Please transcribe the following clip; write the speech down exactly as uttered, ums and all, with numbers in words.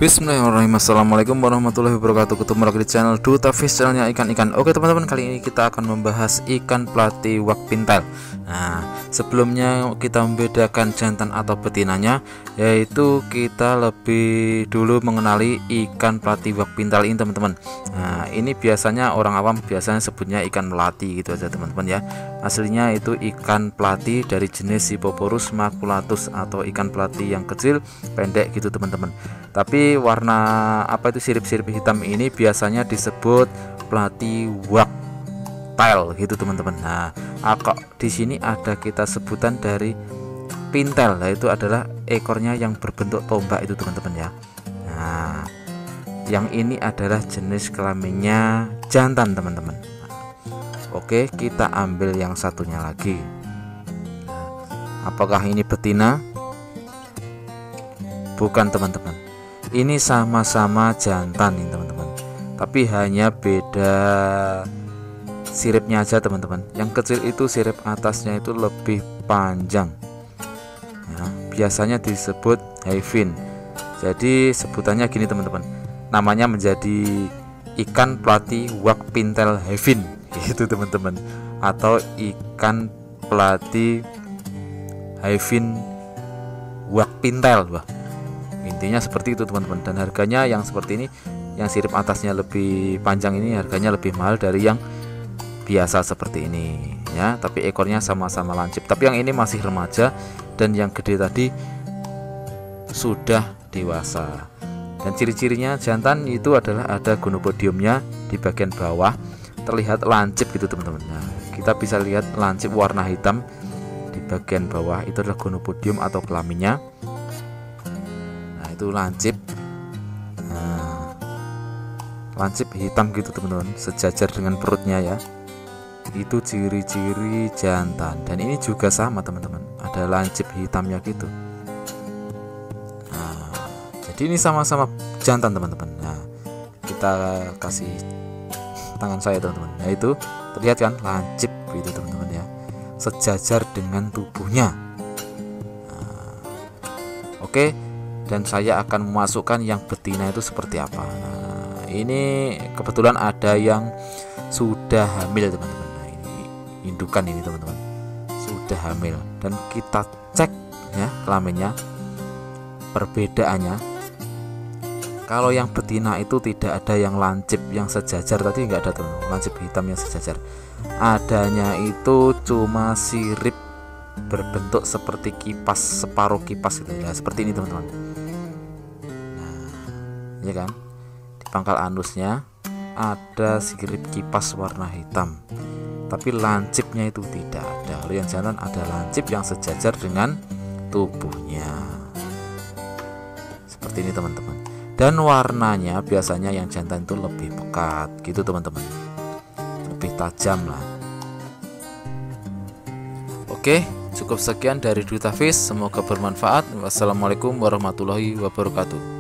Bismillahirrahmanirrahim. Assalamualaikum warahmatullahi wabarakatuh. Ketemu lagi di channel Duta Fish, channelnya ikan-ikan. Oke teman-teman, kali ini kita akan membahas ikan platy wak pintel. Nah, sebelumnya kita membedakan jantan atau betinanya, yaitu kita lebih dulu mengenali ikan platy wak pintel ini teman-teman. Nah, ini biasanya orang awam biasanya sebutnya ikan melati gitu aja teman-teman ya. Aslinya itu ikan platy dari jenis Scyphoporus maculatus atau ikan platy yang kecil pendek gitu teman-teman. Tapi warna apa itu sirip-sirip hitam ini biasanya disebut platy wak tail gitu teman-teman. Nah, kok di sini ada kita sebutan dari pintel, yaitu adalah ekornya yang berbentuk tombak itu teman-teman ya. Nah, yang ini adalah jenis kelaminnya jantan teman-teman. Oke, kita ambil yang satunya lagi. Apakah ini betina? Bukan teman-teman. Ini sama-sama jantan ini teman-teman, tapi hanya beda siripnya aja teman-teman. Yang kecil itu sirip atasnya itu lebih panjang ya, biasanya disebut hyphin. Jadi sebutannya gini teman-teman, namanya menjadi ikan platy wak pintel hyphin itu teman-teman, atau ikan platy hyphin wak pintel. Wah, intinya seperti itu teman-teman. Dan harganya yang seperti ini, yang sirip atasnya lebih panjang ini, harganya lebih mahal dari yang biasa seperti ini ya. Tapi ekornya sama-sama lancip, tapi yang ini masih remaja dan yang gede tadi sudah dewasa. Dan ciri-cirinya jantan itu adalah ada gonopodiumnya di bagian bawah, terlihat lancip gitu teman-teman. Nah, kita bisa lihat lancip warna hitam di bagian bawah, itu adalah gonopodium atau kelaminnya. Itu lancip, nah, lancip hitam gitu teman-teman, sejajar dengan perutnya ya. Itu ciri-ciri jantan. Dan ini juga sama teman-teman, ada lancip hitamnya gitu. Nah, jadi ini sama-sama jantan teman-teman. Nah, kita kasih tangan saya teman-teman. Nah, itu terlihat kan lancip gitu teman-teman ya, sejajar dengan tubuhnya. Nah, oke. Dan saya akan memasukkan yang betina itu seperti apa. Nah, ini kebetulan ada yang sudah hamil teman-teman. Nah, ini indukan ini teman-teman, sudah hamil. Dan kita cek ya kelaminnya, perbedaannya. Kalau yang betina itu tidak ada yang lancip yang sejajar tadi, nggak ada teman-teman, lancip hitam yang sejajar. Adanya itu cuma sirip berbentuk seperti kipas, separuh kipas gitu ya, seperti ini teman-teman. Ya kan, di pangkal anusnya ada sirip kipas warna hitam, tapi lancipnya itu tidak ada. Kalau yang jantan ada lancip yang sejajar dengan tubuhnya seperti ini teman-teman. Dan warnanya biasanya yang jantan itu lebih pekat gitu teman-teman, lebih tajam lah. Oke, cukup sekian dari Duta Fish, semoga bermanfaat. Wassalamualaikum warahmatullahi wabarakatuh.